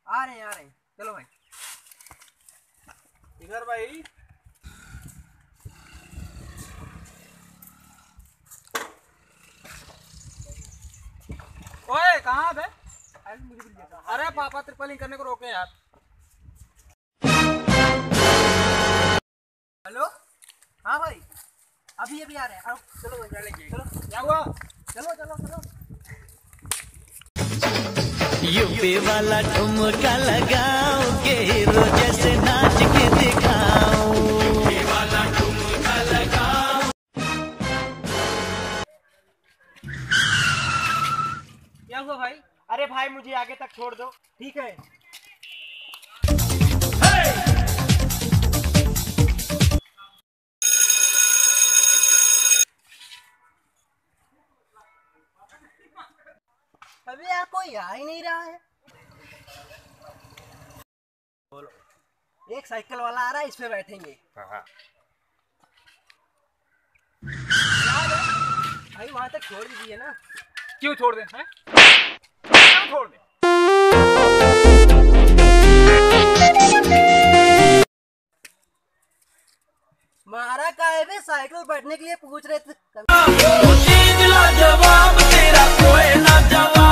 आ रहे हैं चलो भाई। इधर भाई। ओए कहाँ बे? अरे पापा ट्रिपलिंग करने को रोके यार। हेलो हाँ भाई अभी अभी आ रहे हैं। आओ चलो भाई चलो। क्या हुआ? चलो चलो चलो। यूपी वाला ठुमका लगाओगे हीरो जैसे नाच के दिखाओ। यूपी वाला ठुमका लगाओ। क्या हुआ भाई? अरे भाई मुझे आगे तक छोड़ दो। ठीक है। अबे यार कोई आ ही नहीं रहा है। बोलो। एक साइकिल वाला आ रहा है, इस पे बैठेंगे। भाई वहां तक छोड़ दीजिए ना। क्यों छोड़ दे? हैं? क्यों छोड़ दे? मारा का है बे, साइकिल बैठने के लिए पूछ रहे थे। जवाब तेरा कोई ना जवाब।